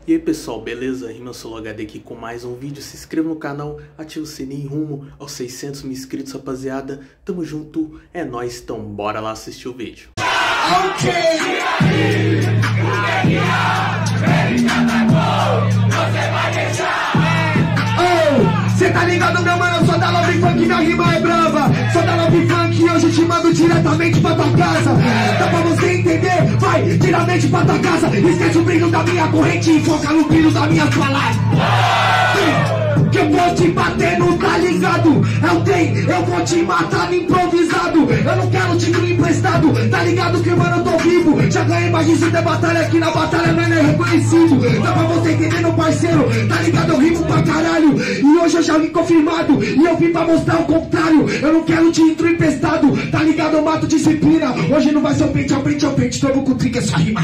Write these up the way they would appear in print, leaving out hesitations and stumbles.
E aí pessoal, beleza? RimaSoloHD aqui com mais um vídeo. Se inscreva no canal, ativa o sininho rumo aos 600 mil inscritos, rapaziada. Tamo junto, é nóis, então bora lá assistir o vídeo. Cê tá ligado, meu mano? Eu sou da Love Funk, minha rima é brava. Sou da Love Funk e hoje te mando diretamente pra tua casa. Dá pra você entender? Vai diretamente pra tua casa. Esquece o brilho da minha corrente e foca no brilho das minhas palavras. Que eu vou te bater, não tá ligado? Eu vou te matar no improvisado. Eu não quero título emprestado. Tá ligado que, mano, eu tô vivo. Já ganhei mais de 100 batalha aqui na batalha, não é reconhecido. Dá pra você entender, meu parceiro. Tá ligado? Eu rimo pra caralho. E hoje eu já vim confirmado. E eu vim pra mostrar o contrário. Eu não quero título emprestado. Tá ligado? Eu mato disciplina. Hoje não vai ser o pente, é o pente, é o pente. Todo com trick, é só rima.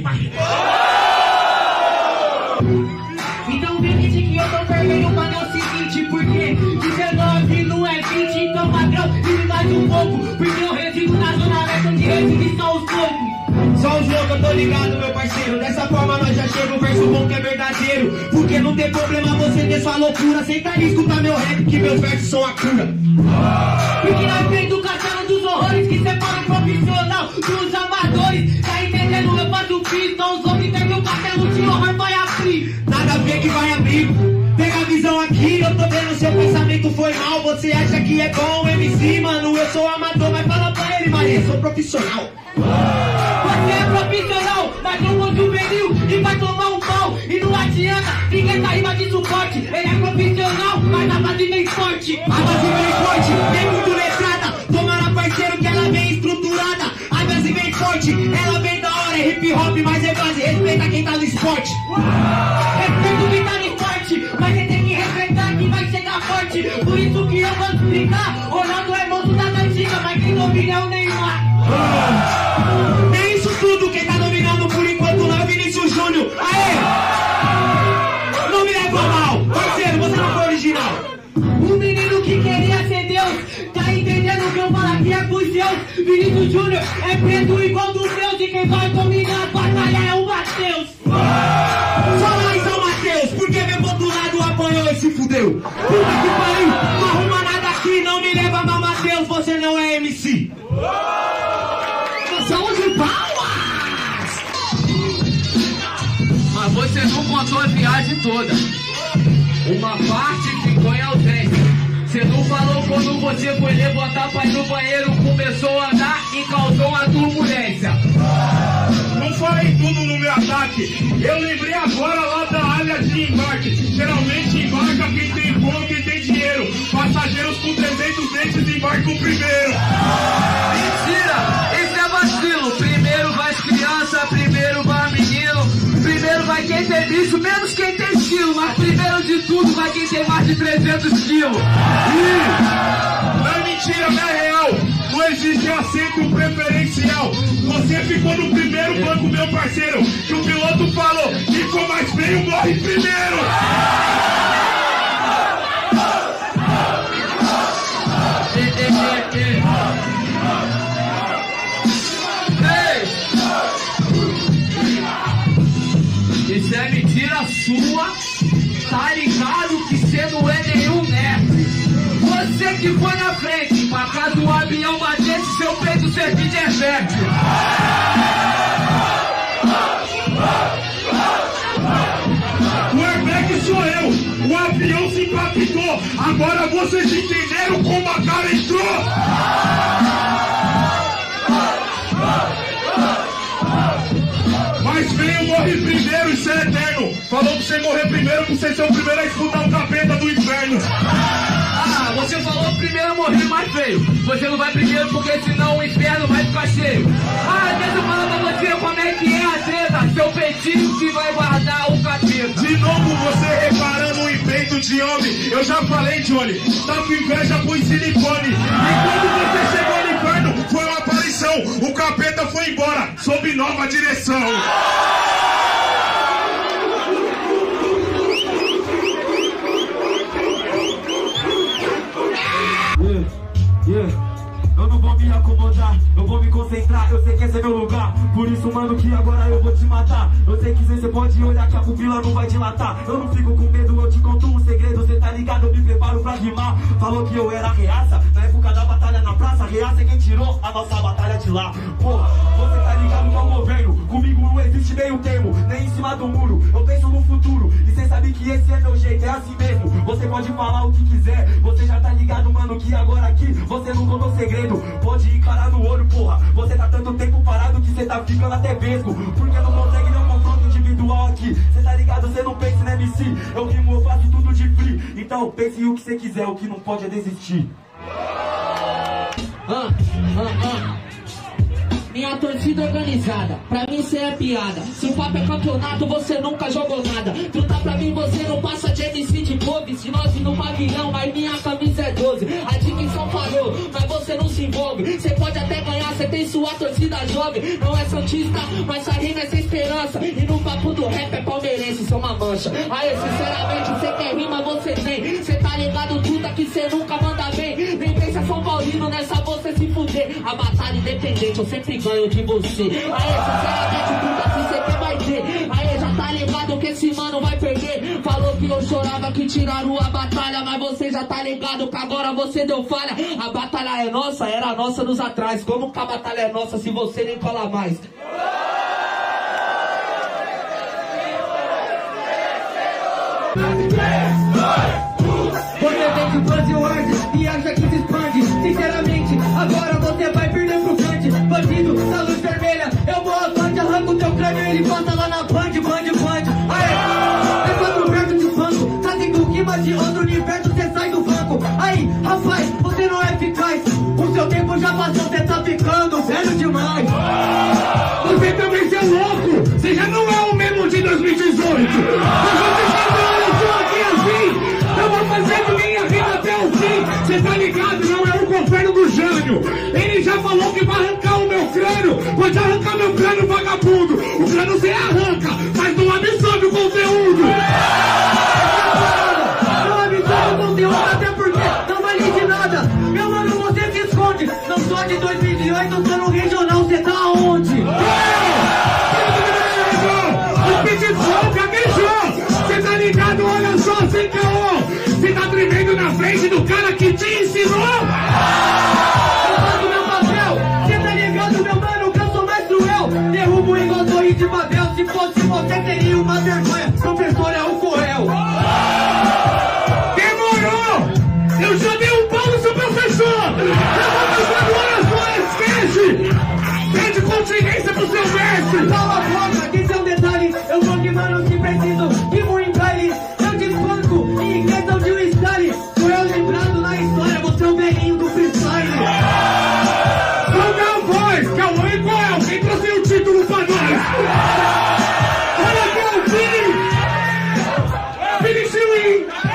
Então vem que eu tô perdendo, mano, é o seguinte, porque 19 não é 20, então padrão, e mais um pouco, porque eu resido na zona leste, onde reside só os loucos. Só os loucos, eu tô ligado, meu parceiro. Dessa forma nós já chega, o verso bom que é verdadeiro. Porque não tem problema você ter sua loucura. Senta e escuta meu rap, que meus versos são a cura. Porque nós vem do castelo dos horrores, que separa o profissional dos amadores. Tá entendendo? Eu faço pista, os homens tem o castelo de horror vai abrir. Nada a ver que vai abrir. Pega a visão aqui, eu tô vendo seu pensamento foi mal. Você acha que é bom, MC, mano? Eu sou amador, mas fala pra ele, Maria, eu sou profissional. Você é profissional, mas não vou juvenil e vai tomar um pau. E não adianta, ninguém tá rima de suporte. Ele é profissional, mas a base vem forte. A base vem forte, vem muito letrada. Tomara, parceiro, que ela vem estruturada. A base vem forte, ela vem da hora. É hip hop, mas é base, respeita quem tá no esporte. Respeito quem tá no esporte, mas você tem que respeitar que vai chegar forte. Por isso que eu vou explicar. Ronaldo é moço das antigas, mas quem domina é o Neymar. É isso tudo, quem tá dominando por enquanto lá é o Vinícius Júnior. Aê! Não me leva mal, parceiro, você não foi original. O menino que queria ser Deus, tá entendendo o que eu falo aqui é pros seus. Vinícius Júnior é preto igual dos seus, e quem vai dominar a batalha é o Matheus. Só lá em São Mateus, porque meu outro lado apanhou e se fudeu. Puta que pariu, não arruma nada aqui, não me leva mal, Matheus, você não é MC. São de palmas! Mas você não contou a viagem toda. Uma parte ficou em ausência. Você não falou quando você foi levantar pra ir no banheiro, começou a andar e causou uma turbulência. Não falei tudo no meu ataque. Eu lembrei agora lá da área de embarque. Geralmente embarca quem tem bom, quem tem dinheiro. Passageiros com 300 dentes embarcam primeiro. Mentira! Isso é vacilo. Primeiro vai as crianças, primeiro vai menino. Primeiro vai quem tem bicho, menos quem tem estilo. Mas primeiro de tudo vai quem tem mais de 300 quilos. Não é mentira, não é real. Não existe assento preferencial. Você ficou no primeiro banco, meu parceiro. Que o piloto falou, ficou mais feio, morre primeiro. Isso é mentira sua. Tá ligado que cê não é nenhum nerd. Você que foi na frente, pra caso o avião batesse, seu peito servir de efeito. O airbag sou eu, o avião se impactou. Agora vocês entenderam como a cara entrou. Mas venha, morre primeiro, isso é eterno. Falou pra você morrer primeiro, pra você ser o primeiro a escutar o capeta do inferno. Ah, você falou primeiro morrer mais feio. Você não vai primeiro porque senão o inferno vai ficar cheio. Ah, deixa eu falar pra você como é que é a treta. Seu peitinho que vai guardar o capeta. De novo você reparando o invento de homem. Eu já falei, Johnny, tá com inveja com silicone. E quando você chegou no inferno, foi uma aparição. O capeta foi embora, sob nova direção. Eu não vou me acomodar, eu vou me concentrar, eu sei que esse é meu lugar. Por isso, mano, que agora eu vou te matar. Eu sei que cê pode olhar que a pupila não vai dilatar. Eu não fico com medo, eu te conto um segredo. Cê tá ligado, eu me preparo pra rimar. Falou que eu era reaça na época da batalha na praça. Reaça é quem tirou a nossa batalha de lá. Porra, você tá ligado que é o governo. Comigo não existe meio termo, nem em cima do muro. Eu penso no futuro e cê sabe que esse é meu jeito, é assim mesmo. Você pode falar o que quiser, você já tá ligado, mano, que agora aqui você não contou segredo. Pode encarar no olho, porra. Você tá tanto tempo parado que cê tá ficando até vesgo. Porque não consegue nem um confronto individual aqui. Cê tá ligado, cê não pensa na MC. Eu rimo, eu faço tudo de free. Então pense o que cê quiser, o que não pode é desistir. Minha torcida organizada, pra mim cê é piada. Se o papo é campeonato, você nunca jogou nada. Truta pra mim, você não passa de MC de couve. Se nós ir no pavilhão, mas minha camisa é 12. A dicção falhou, mas você não se envolve. Cê pode até ganhar, cê tem sua torcida jovem. Não é santista, mas sua rima é sem esperança. E no papo do rap é palmeirense, isso é uma mancha. Aí, sinceramente, cê quer rima, você tem. Cê tá ligado, truta, que cê nunca manda bem. Nem pensa São Paulino, nessa você se fuder. A batalha independente, eu sempre ganho de você. Aê, sinceramente, truta, se cê quer vai ter. Aê, já tá ligado que esse mano vai perder. Falou que eu chorava que tiraram a batalha, mas você já tá ligado que agora você deu falha. A batalha é nossa, era nossa nos atrás. Como que a batalha é nossa se você nem cola mais? Você vem de buzzwords e acha que se expande. Sinceramente, agora você vai perder pro grande bandido da luz vermelha. Eu vou avante, arranco teu crânio e ele passa lá na band. Aê, é 4 versos de banco, trazendo rima de outro universo, você sai do banco. Aí, rapaz, você não é eficaz. O seu tempo já passou, você tá ficando velho demais. Você também é louco, você já não é o mesmo de 2018. Mas você sabe, eu sou aqui assim. Eu vou fazer de minha vida até o fim. Cê tá ligado? Não é o governo do Jânio. Ele já falou que vai arrancar o meu crânio. Pode arrancar meu crânio, vagabundo. O crânio cê arranca, mas não absorve o conteúdo. Não absorve o conteúdo, até porque não vale de nada. Meu mano, você se esconde. Não sou de 2008, eu tô no regional. Cê tá onde? O pitbull gaguejou. Cê tá ligado? Olha só, sem caô. Você tá tremendo na frente do cara que te ensinou? Eu faço meu papel, cê tá ligado, meu mano, que eu sou mais cruel. Derrubo igual torre de Babel, se fosse você teria uma vergonha. Professor é o Coel. Demorou! Eu já dei um pau no seu professor! Eu vou fazer agora a sua esquece! Pede continência pro seu mestre! Cala a boca, que isso é um detalhe. Eu vou rimando se preciso, rimo em baile. Em questão de um style, sou eu lembrado na história, você é o velhinho do freestyle. Sou meu voz, que é o Oi Coel, quem trouxe o título pra nós? Olha aqui o Vini! Finish win!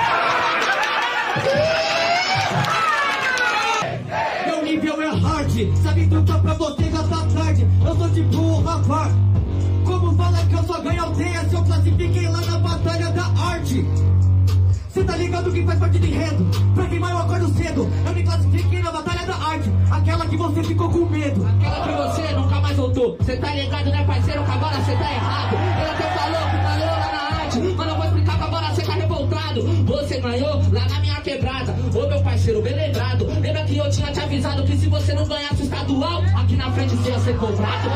Meu nível é hard, sabe trucar pra você gastar tarde. Eu sou tipo o rapaz. Como fala que eu só ganho aldeia se eu classifiquei lá na batalha da arte? Cê tá ligado que faz parte do enredo? Pra rimar eu acordo cedo. Eu me classifiquei na batalha da arte. Aquela que você ficou com medo. Aquela que você nunca mais voltou. Cê tá ligado, né, parceiro? Que agora cê tá errado. Ele até falou que ganhou lá na arte, mas eu vou explicar que agora cê tá revoltado. Você ganhou lá na minha quebrada. Ô meu parceiro, bem lembrado. Lembra que eu tinha te avisado que se você não ganhasse o estadual, aqui na frente você ia ser cobrado?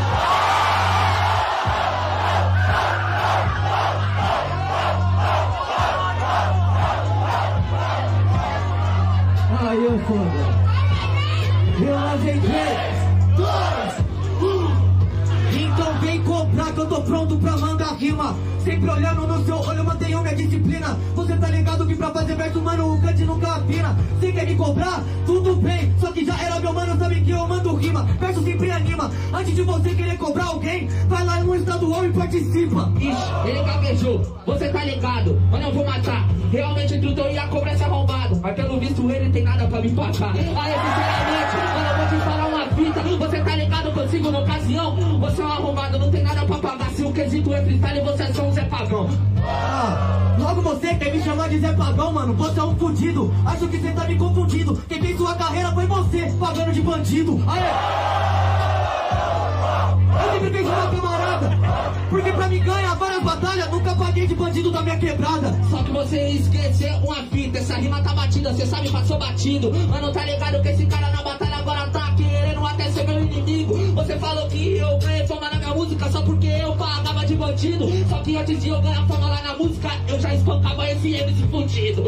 Aí eu foda. Eu lavei 3, 2, 1. Então vem comprar que eu tô pronto pra mandar rima. Sempre olhando no seu olho, mantenho minha disciplina. Você tá ligado que pra fazer verso, mano, o cante nunca afina. Você quer me cobrar? Tudo bem, só que já era meu mano, sabe que eu mando rima. Verso sempre anima. Antes de você querer cobrar alguém, vai lá no estadual e participa. Ixi, ele gaguejou, você tá ligado, mano, eu vou matar. Realmente tudo eu ia cobrar esse arrombado, mas pelo visto ele tem nada pra me pagar. Aí, sinceramente, mano, eu vou te falar uma fita. Você tá ligado que eu sigo na ocasião. Você é um arrombado, não tem nada pra pagar. Se o quesito é freestyle, você é só um Zé Pagão. Logo você quer me chamar de Zé Pagão, mano? Você é um fudido. Acho que você tá me confundindo. Quem fez sua carreira foi você, pagando de bandido. Aê! Eu sempre fiz uma camarada, porque pra me ganhar várias batalhas, nunca paguei de bandido da minha quebrada. Só que você esqueceu uma fita, essa rima tá batida, cê sabe, passou batido. Mano, tá ligado que esse cara na batalha agora tá querendo até ser meu inimigo. Você falou que eu ganhei fama na minha música só porque eu pagava de bandido. Só que antes de eu ganhar fama lá na música, eu já espancava esse MC fudido.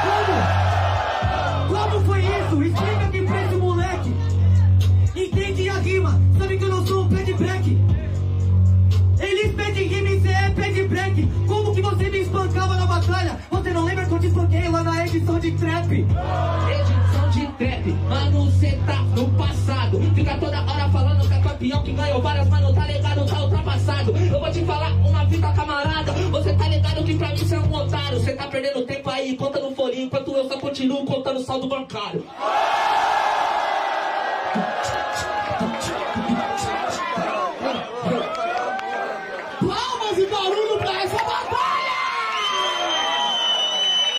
Como foi isso? Explica aqui pra esse moleque. Entende a rima, sabe que eu não sou um pé de break. Eles pedem rima e cê é pé de break. Como que você me espancava na batalha? Você não lembra que eu te espanquei lá na edição de trap? Edição de trap, mano, cê tá no passado. Fica toda hora falando que é campeão, que ganhou várias, mano, tá ligado, tá ultrapassado. Eu vou te falar uma fita, camarada. Você tá ligado que pra mim cê é um otário. Cê tá perdendo tempo aí, conta no folhinho, enquanto eu só continuo contando saldo bancário.